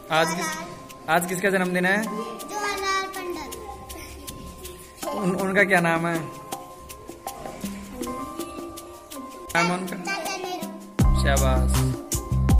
आज किसका जन्मदिन है? जवाहरलाल पंडित। उनका क्या नाम है? नाम है उनका? शाबाश।